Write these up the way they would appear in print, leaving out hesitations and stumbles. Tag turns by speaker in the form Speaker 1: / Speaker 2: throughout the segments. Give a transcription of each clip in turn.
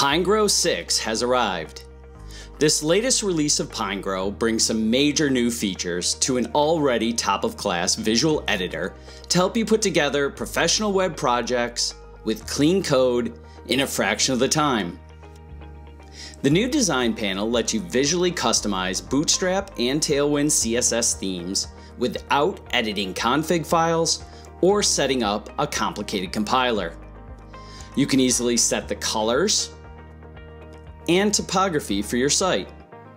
Speaker 1: Pinegrow 6 has arrived. This latest release of Pinegrow brings some major new features to an already top-of-class visual editor to help you put together professional web projects with clean code in a fraction of the time. The new design panel lets you visually customize Bootstrap and Tailwind CSS themes without editing config files or setting up a complicated compiler. You can easily set the colors and typography for your site.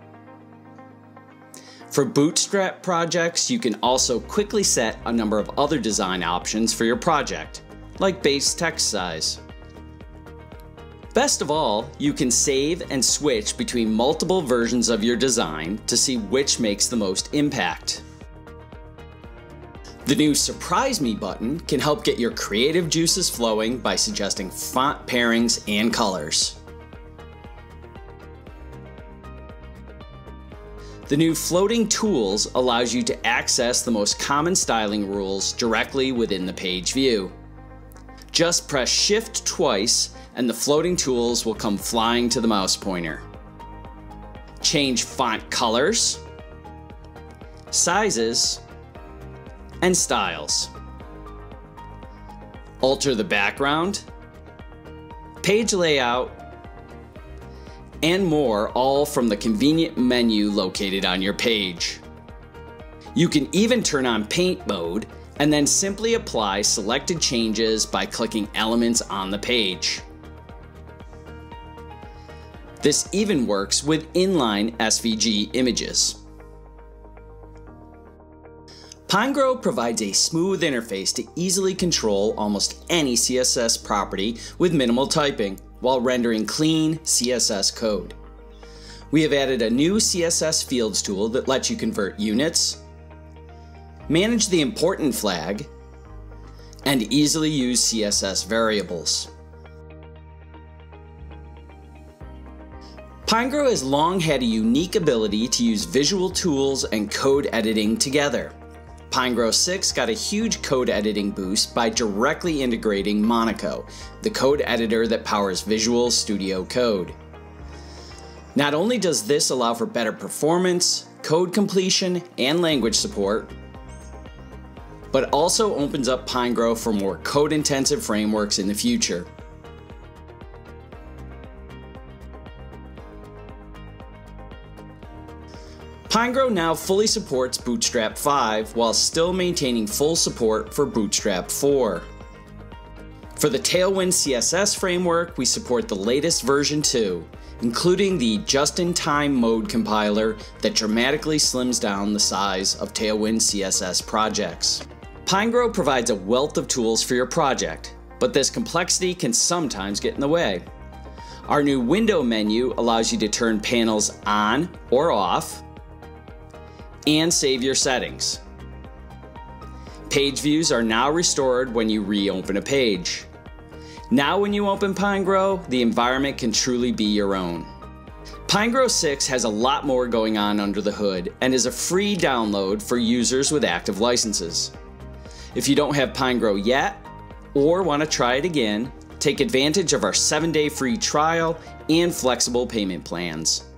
Speaker 1: For Bootstrap projects, you can also quickly set a number of other design options for your project, like base text size. Best of all, you can save and switch between multiple versions of your design to see which makes the most impact. The new Surprise Me button can help get your creative juices flowing by suggesting font pairings and colors. The new Floating Tools allows you to access the most common styling rules directly within the page view. Just press Shift twice and the floating tools will come flying to the mouse pointer. Change font colors, sizes, and styles. Alter the background, page layout, and more, all from the convenient menu located on your page. You can even turn on paint mode and then simply apply selected changes by clicking elements on the page. This even works with inline SVG images. Pinegrow provides a smooth interface to easily control almost any CSS property with minimal typing, while rendering clean CSS code. We have added a new Css Fields tool that lets you convert units, manage the important flag, and easily use CSS variables. Pinegrow has long had a unique ability to use visual tools and code editing together. Pinegrow 6 got a huge code editing boost by directly integrating Monaco, the code editor that powers Visual Studio Code. Not only does this allow for better performance, code completion, and language support, but also opens up Pinegrow for more code-intensive frameworks in the future. Pinegrow now fully supports Bootstrap 5 while still maintaining full support for Bootstrap 4. For the Tailwind CSS framework, we support the latest version 2, including the just-in-time mode compiler that dramatically slims down the size of Tailwind CSS projects. Pinegrow provides a wealth of tools for your project, but this complexity can sometimes get in the way. Our new window menu allows you to turn panels on or off, and save your settings. Page views are now restored when you reopen a page. Now when you open Pinegrow, the environment can truly be your own. Pinegrow 6 has a lot more going on under the hood and is a free download for users with active licenses. If you don't have Pinegrow yet, or want to try it again, take advantage of our 7-day free trial and flexible payment plans.